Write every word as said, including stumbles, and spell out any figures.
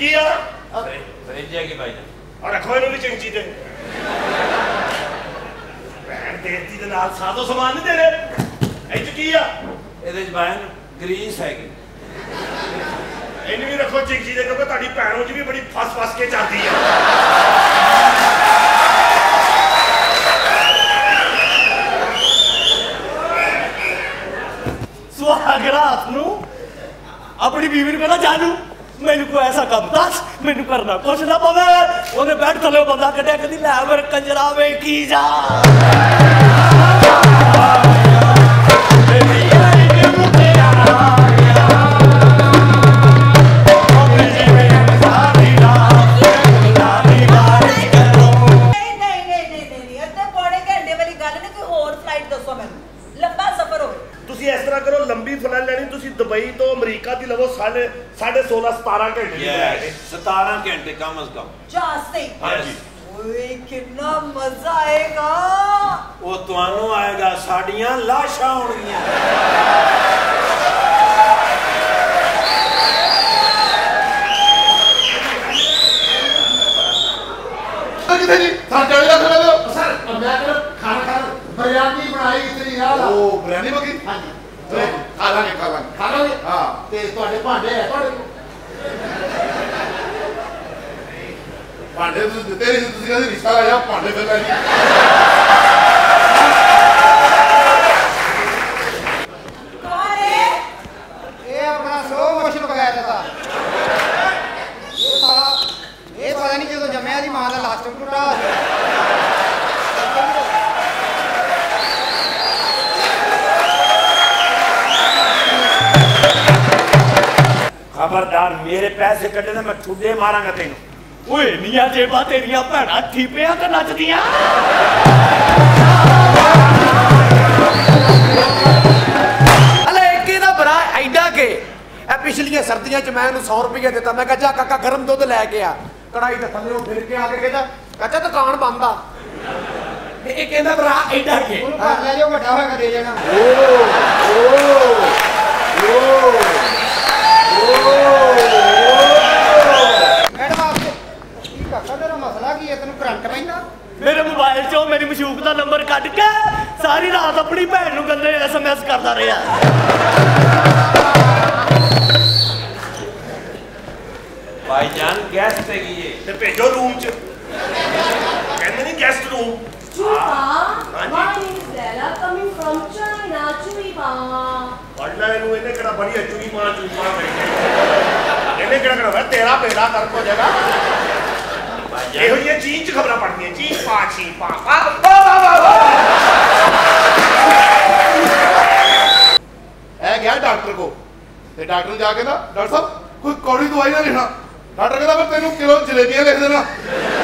ਕੀ ਆ ਫਰਿੱਜ ਹੈ ਕਿ ਭਾਈ ਆ ਰੱਖੋ ਇਹਨੂੰ ਵੀ ਚਿੰਚੀ ਤੇ ਭੈਣ ਦੇਤੀ ਦੇ ਨਾਲ ਸਾਦੋ ਸਮਾਨ ਨਹੀਂ ਦੇਣੇ ਇਹ ਚ ਕੀ ਆ ਇਹਦੇ ਚ ਭਾਈ ਗਰੀਸ ਹੈਗੀ ਇਹਨੂੰ ਵੀ ਰੱਖੋ ਚਿੰਚੀ ਦੇ ਕਿਉਂਕਿ ਤੁਹਾਡੀ ਭੈਣੋਂ ਚ ਵੀ ਬੜੀ ਫਸ ਫਸ ਕੇ ਜਾਂਦੀ ਆ सुहाग रात नू अपनी बीवी कहना जानू मैनू कोई ऐसा काम दस मैनू करना कुछ ना पवे उन्हें बैठ थले बंदा कटिया कदी लै मेरे कंजरा वे की जा दुबई तो अमरीका की लवो साढ़े साढ़े सोलह सतारह घंटे सतारह घंटे कम अज कम जहाज से हाँ जी ओए कितना मजा आएगा वो तुहानू आएगा साड़ियां लाशां होणगियां किथे जी साडे वाले रख लो सर मैं कर खाना खा बिरयानी बनाई कितनी यार ओ बिरयानी मगी हां जी खा लांगे खा लांगे खा लांगे हाँ ते तुहाडे भांडे है तुहाडे भांडे तुसीं दित्ते नहीं तुसीं कहंदे रिश्ता लाया भांडे फिर लै कौन है ये अपना स्लो मोशन वगैरह था ये साला ये पता नहीं जो जम्मिया दी मां दा लास्ट टुटा खबरदार मेरे पैसे कटे तो मैं ठुडे मारांगा तेन ओए निया जेबा तेरिया भैणा ठीपियां ते नचदियां अले एक दा भरा ऐडा के ए पिछलियां सर्दियां च मैं उन्हें सौ रुपया दिता मैं कहा जा काका गर्म दुध लैके आ कढ़ाई ते थल्ले फिर के आके कहता चाचा दुकान बंद आ ਇਹ ਕਹਿੰਦਾ ਭਰਾ ਐਡਾ ਕੇ हां ले जाओ ਵੱਡਾ ਹੋਏਗਾ ਦੇ ਜਾਣਾ ओ ओ मेरे मोबाइल चो मेरी मशूक का नंबर कट के सारी रात अपनी भैन नूं गंदे एस एम एस करता रहा भाईजान गेस्ट हैगी ये ते भेजो रूम च कहंदे नहीं guest room Chuipa, my name is Leila, coming from China. Chuipa. पढ़ना इन्हों इन्हें कड़ा बड़ी है चुई माँ चुई माँ करेंगे इन्हें कड़ा कड़ा है तेरा पेड़ा कर को जगह ये हो ये चीज खबरा पढ़नी है चीज पा चीज पा पा पा पा पा ऐ गया डॉक्टर को ते डॉक्टर जाके ना डॉक्टर साहब कोई कौड़ी दवाई ना लिखना डॉक्टर कहता मैं तेनों किलो जलेबियां लिख देना